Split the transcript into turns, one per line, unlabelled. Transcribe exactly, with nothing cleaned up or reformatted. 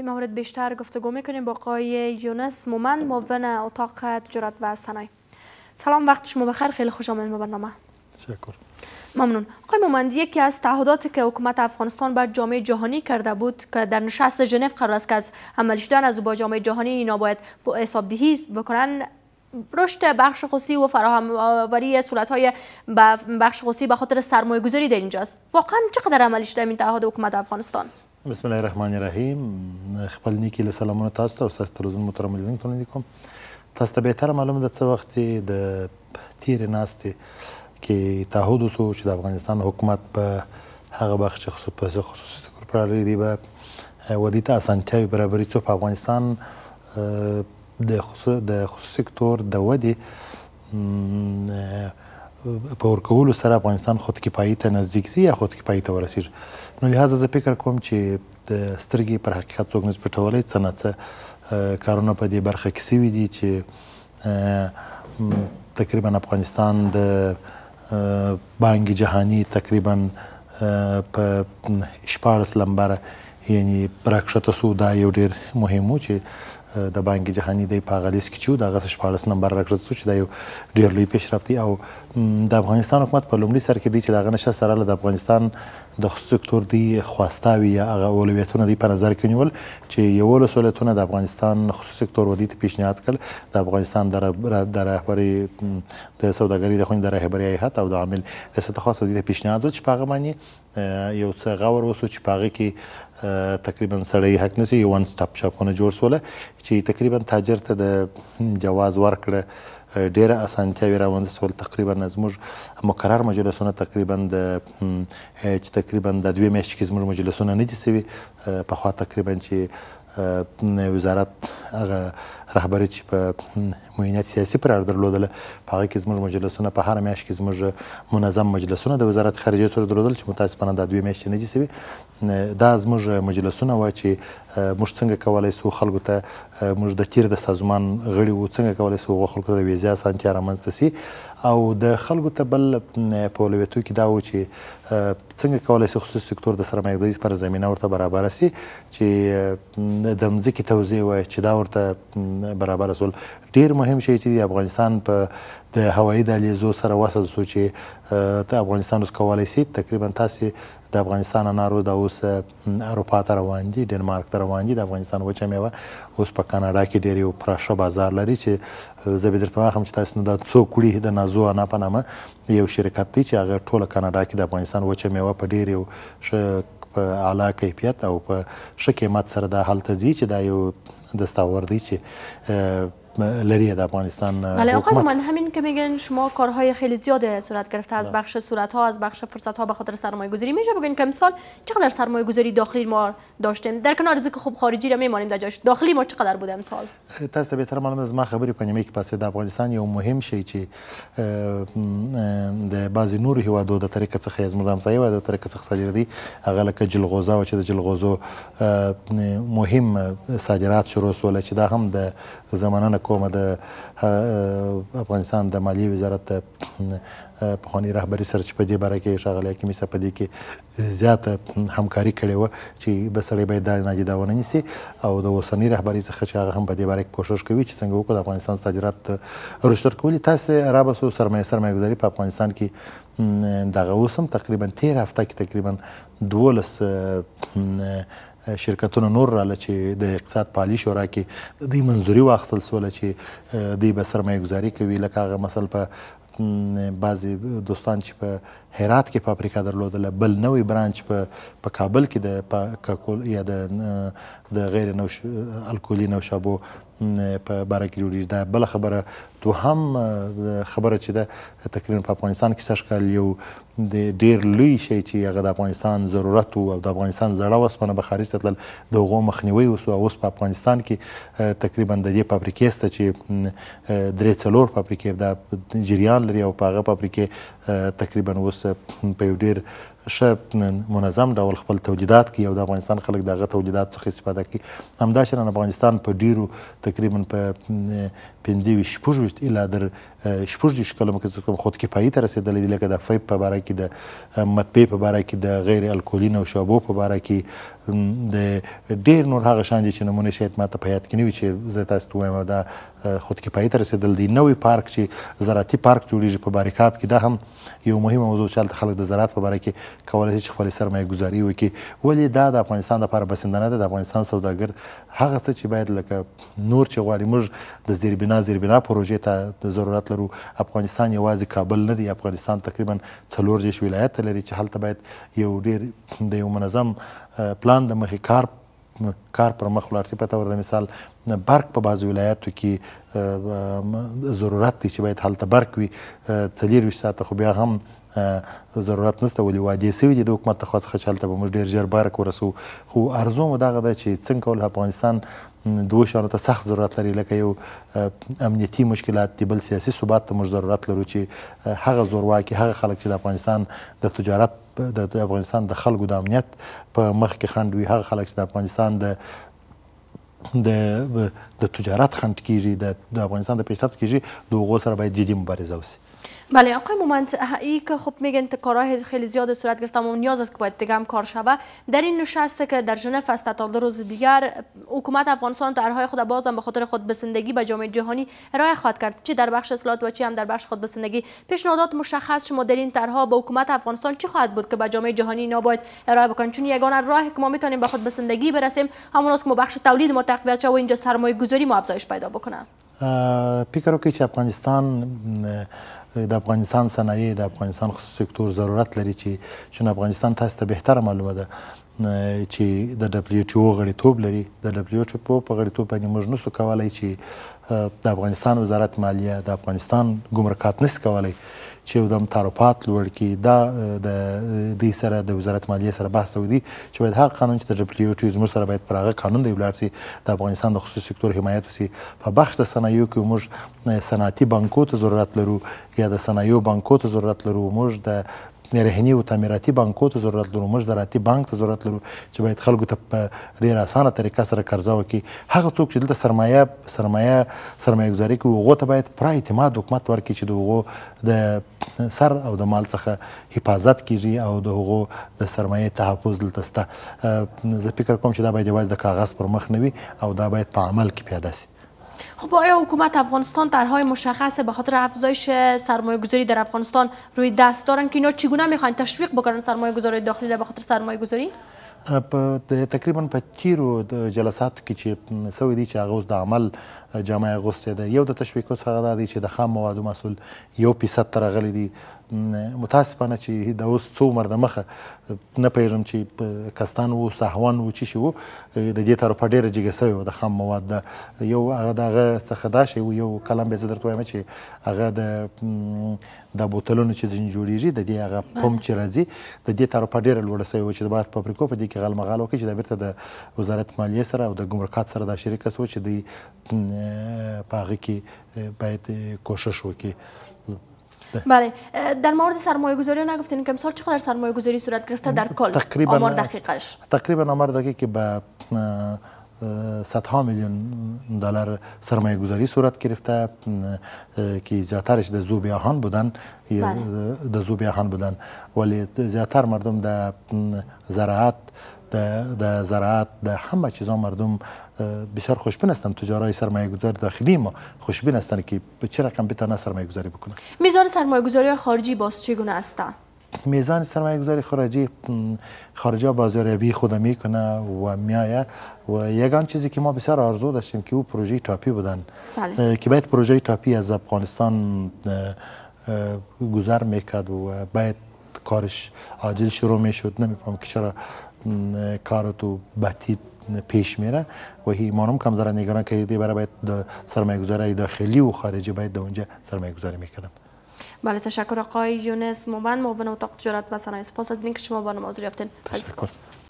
این مورد بیشتر گفتگو میکنیم با آقای یونس مومند، معاون اتاق تجارت و صنایع. سلام، وقت شما بخیر، خیلی خوش آمدید به برنامه.
تشکر.
ممنون. آقای مومند، یکی از تعهداتی که حکومت افغانستان بر جامعه جهانی کرده بود که در نشست ژنو قرار است که از عملی شدن از با جامعه جهانی اینا باید حسابدهی بکنن، رشد بخش خصوصی و فراهم آوری سهولت‌های بخش خصوصی به خاطر سرمایه گذاری در اینجاست. واقعا چقدر عملی شده این تعهد حکومت افغانستان؟
بسم الله الرحمن الرحیم. خپل نیکی له سلامونه تاسو ته او ستاسو تلویزیون محترم لیدونکو ته کوم. تاسو ته بهتره معلومه ده څه وخت د تیرې ناستې کې تعهد وسو چې د افغانستان حکومت په هغه بخش خصوصي خصوصي سکتور پر لري دی به ودی ته اسانتیاوې برابري څو په افغانستان د خصوصي سکتور د ودې په ورکولو سره افغانستان خودکفایي ته نزدیک شي یا خودکفایي ته ورسیږي. نو لهذا زه فکر کوم چې د سترګې پر حقیقت څوک نشي پټولی. څه نه څه کارونه په دې برخه کې سوي دي چې تقریبا افغانستان د بانک جهانی تقریبا په شپاړس لمبره یعنی راکښته سو. دا یو ډېر مهم و چې د بانک جهانی دی په هغه لیست کې چې و د هغه شپاړس نمبر راکښته سو چې دا یو ډېر لوی پیشرفت دی. او د افغانستان حکومت په لومړي سر کې دی چې د هغه نشست سره د افغانستان د خصوصي سکتور دی خواستاوي یا هغه اولویتونه دی په نظر کې ونیول چې یولس ولایتونه د افغانستان خصوصي سکتور ودې ته پیشنهاد کړل. د افغانستان د رهبرۍ د سوداګرۍ د خونې د رهبرۍ هیئت او د عامل ریاست خاص ودې ته پیشنهاد وکړ چې په هغه باندې یو څه غور وسو چې په هغه کې تقریبا سړی حق نشي یو ون سټاپ شاپونه جوړ سوله چې تقریبا تاجر ته د جواز ورکړه ډېره اسانتیاوې راوند سول. تقریبا زموږ مقرر مجلسونه تقریبا د چې تقریبا د دوې میاشتې کې زموږ مجلسونه نه دي سوي. پخوا تقریبا چې وزارت هغه رهبري چې په معینات سیاسي پر اړه درلودله په هغه کې زموږ مجلسونه په هره میاشت کې زموږ منظم مجلسونه د وزارت خارجیه سره درلودل چې متاسفانه دا دوې میاشتې نه دي سوي. دا زموږ مجلسونه وه چې موږ څنګه کولی سو خلکو ته موږ د تیر د سازمان غړي وو څنګه کولی سو هغو خلکو ته د ویزې اسانتیا رامنځته سي او د خلکو ته بل په اولویتو کې دا و چې څنګه کولی سي خصوصي سکتور د سرمایه‌ګذارۍ پر زمینه ورته برابره سي چې د مځکې توزیع وایي چې دا ورته برابره سول. ډېر مهم شی چې د افغانستان په د هوایي دهلیزو سره وصل سو چې ته افغانستان اوس کولی سي تقریبا تاسې د افغانستان انارو دا اوس اروپا ته روان دي، ډنمارک ته روان دي. د افغانستان وچه میوه اوس په کاناډا کې ډېر یو پراشه بازار لري چې زه به درته وایم چې تاسو نو دا څو کړي د نازو انا په نامه یو شرکت دی چې هغه ټوله کاناډا کې د افغانستان وچه میوه په ډېر یو ښه په اعلی کیفیت او په ښه قیمت سره دا هلته ځي چې دا یو دستاورد دی چې لری د افغانستان
بله. آقای مومند، همین که میگن شما کارهای خیلی زیاد صورت گرفته از بخش صورتها از بخش فرصتها به خاطر سرمایه گذاری، میشه بگین که مثال چقدر سرمایه گذاری داخلی ما داشتیم در کنار ذکر خوب خارجی را میمانیم در جاش، داخلی ما چقدر بوده مثال؟
تاسو بهتر معلومه از ما خبرې په نیمه کې پاسه د افغانستان یو مهم شی چې د بعضی نورو هیوادو د طریقه څخه از مردم سایه و د طریقه څخه صادراتي هغه لکه جلغوزه و چې د جلغوزو مهم صادرات شروع سول چې دا هم د زمانه کومه د افغانستان د مالیې وزارت پخواني رهبري سره چې په دې باره کې ښاغلی حکیمي صاحب په دې کې زیاته همکاري کړې وه چې به سړی باید دا نادیده ونه نیسي او د اوسنۍ رهبرۍ څخه چې هغه هم په دې باره کې کوښښ کوي چې څنګه وکړو د افغانستان صادرات رشد ورکولي. تاسې رابسو سرمایه سرمایه ګذاري په افغانستان کې دغه اوس هم تقریبا تېره هفته کې تقریبا دولس شرکتونه نور راله چې د اقتصاد پالي شورا کې د دوی منظوري واخیستل سوله چې دوی به سرمایه ګذاري کوي. لکه هغه مثل په بعضې دوستان چې په هرات کې فابریکه درلودله، بل نوی برانچ په کابل کې د یا د غیر الکولي نوشابو په باره کې جوړېږي. دا بله خبره. دوهم خبره چې ده تقریبا په افغانستان کې سږ کال یو د ډېر لوی شی چې هغه د افغانستان ضرورت و او د افغانستان زړه اوسپنه به خارج ته تلل د هغو مخنیوی وسو. اوس په افغانستان کې تقریبا د دې فابریکې شته چې درې څلور فابریکې دا جریان لري او په هغه فابریکې تقریبا اوس په یو ډېر ښه منظم ډول خپل تولیدات کوي او د افغانستان خلک د هغه تولیدات څخه استفاده کوي. همداشان افغانستان په ډیرو تقریبا په پنځه ویشت شپږ ویشت الا در شپږ دېرش کلونو کې خودکفایي ته رسېدلی دي. لکه د فیب په باره کې، د مطبعې په باره کې، د غیر الکولي نوشابو په باره کې، د ډېر نور هغه شیان دي چې نمونې شاید ما ته په یاد کې نه وي چې زه تاسو ته ووایم دا خودکفایي ته رسېدل دي. نوی پارک چې زراعتي پارک جوړېږي په باریکاب کې دا هم یو مهمه موضوع چې هلته خلک د زراعت په باره کې کولی شي چې خپلې سرمایه ګزاري وکړي. ولې دا د افغانستان لپاره بسنده نه ده. د افغانستان سوداګر هغه څه چې باید لکه نور چې غواړي موږ د زیربنا زیربنا پروژې ته ضرورت لرو. افغانستان یوازې کابل نه دی، افغانستان تقریبا څلور دېرش ولایت لري چې هلته باید یو ډېر د یو منظم پلان د مخې کار کار پر مخ ولاړ شي. په طور د مثال برق په بعضو ولایاتو کې ضرورت دی چې باید هلته برق وي څلېرویشت ساعته، خو بیا هم ضرورت نشته ولې وعدې سوي دي د حکومت لخوا څخه چې هلته به موږ ډېر ژر برق ورسوو. خو ارزو مو دغه ده چې څنګه کول افغانستان دوو شیانو ته سخت ضرورت لري، لکه یو امنیتي مشکلات دي، بل سیاسي ثبات ته موږ ضرورت لرو چې هغه زورواکي هغه خلک چې د افغانستان د تجارت د افغانستان د خلکو د امنیت په مخ کې خنډ وي، هغه خلک چې د افغانستان د د د تجارت خنډ کیږي، د افغانستان د پیشرفت کیږي، د هغو سره باید جدی مبارزه وشي.
بله آقای مومند، ای که خب میگن کارهای خیلی زیاد صورت گرفته و نیاز است که باید دیگه هم کار شود. در این نشست که در ژنو است تا دو روز دیگر حکومت افغانستان طرحهای خود بازم به خاطر خودبسندگی به جامعه جهانی ارائه خواهد کرد، چه در بخش اصلاحات و چه هم در بخش خودبسندگی. پیشنهادات مشخص شما در این طرحها به حکومت افغانستان چی خواهد بود که به جامعه جهانی اینا باید ارائه بکنن؟ چون یگانه راهی که ما میتونیم به خودبسندگی برسیم همون است که ما بخش تولید ما تقویت شه و اینجا سرمایه گذاری ما افزایش پیدا بکنه.
فکر وکړئ چې افغانستان د افغانستان صنایع د افغانستان خصوصي سکتور ضرورت لري چې چون افغانستان تاسو ته بهتره معلومه ده چې د دبلیو ټي او غړیتوب لري. د دبلیو ټي او په غړیتوب باندې موږ نسو کولی چې د افغانستان وزارت مالیه د افغانستان ګمرکات نس کولی چې یو دم تعرفات لوړ کړي. دا د دې سره د وزارت مالیې سره بحث شوی دی چې باید هغه قانون چې د دبلیو ټي زموږ سره باید پر هغه قانون دی ولاړ شي، د افغانستان د خصوصي سکتور حمایت وشي. په بخش د صنایعو کې موږ صنعتي بانکو ته ضرورت لرو یا د صنایعو بانکو ته ضرورت لرو، موږ د رهني او تعمیراتي بانکو ته ضرورت لرو، موږ زراعتي بانک ته ضرورت لرو چې باید خلکو ته په ډېره اسانه طریقه سره قرضه وکړي. هغه څوک چې دلته سرمایه سرمایه سرمایه ګزاري کوي هغو ته باید پوره اعتماد حکومت ورکړي چې د هغو د سر او د مال څخه حفاظت کیږي او د هغو د سرمایې تحفظ دلته شته. زه فکر کوم چې دا باید یوازې د کاغذ پر مخ نه وي او دا باید په عمل کې پیاده شي.
خب آیا حکومت افغانستان طرحهای مشخص به خاطر افزایش سرمایه گذاری در افغانستان روی دست دارن که اینا چگونه میخواین تشویق بکنن سرمایه گذاری داخلی به خاطر سرمایه گذاری؟
تقریبا په تیرو د جلساتو کې چې سوی دی چې هغه اوس د عمل جامه اغوستې ده. یو د تشویقو څخه دا دی چې د خام موادو محصول یو فیصد ته راغلی دی. متاسفانه چې د اوس څو عمر د مخه نه پوهېږم چې کستان و سهوان و چی شي و د دې تعرفه ډېره جګه سوې وه د خام مواد. د یو هغه د هغه څخه دا شی و یو کلم بیا زه درته وایم چې هغه د د بوتلونو چې ځینې جوړېږي د دې هغه پمپ چې راځي د دې تعرفه ډېره لوړه سوې وه چې د باید فابریکو په دې کې غالمغال وکړي چې دا بېرته د وزارت مالیې سره او د ګمرکات سره دا شریکه شوه چې دوی په هغه کې باید کوشش وکړي.
بله، در مورد سرمایه گذاری نگفتین که امسال چقدر سرمایه گذاری صورت گرفته در کل؟
تقریبا
آمار دقیقش
تقریبا آمار دقیق که به صدها میلیون دلار سرمایه گذاری صورت گرفته که زیاترش در ذوب آهن بودن در ذوب آهن بودن ولی زیاتر مردم در زراعت در زراعت در همه چیزا مردم بسیار خوشبین هستند. تجارای سرمایه گذار داخلی ما خوشبین هستند که به چه رقم بتونن سرمایه گذاری بکنن.
میزان سرمایه گذاری خارجی باز چگونه است؟
میزان سرمایه گذاری خارجی خارجی بازاریابی خود میکنه و میایه و یگان چیزی که ما بسیار آرزو داشتیم که او پروژه تاپی بودن که باید پروژه تاپی از افغانستان گذر میکرد و باید کارش عاجل شروع میشد. نمیفهم که چرا کار تو بطی پیش میره و ایمانم کم ذره نگران که دی برای باید سرمایه گذاری داخلی و خارجی باید در اونجا سرمایه گذاری میکردن.
بله، تشکر آقای یونس مومند، معاون اتاق تجارت و صنایع. سپاس از اینکه شما با ما حضور یافتین.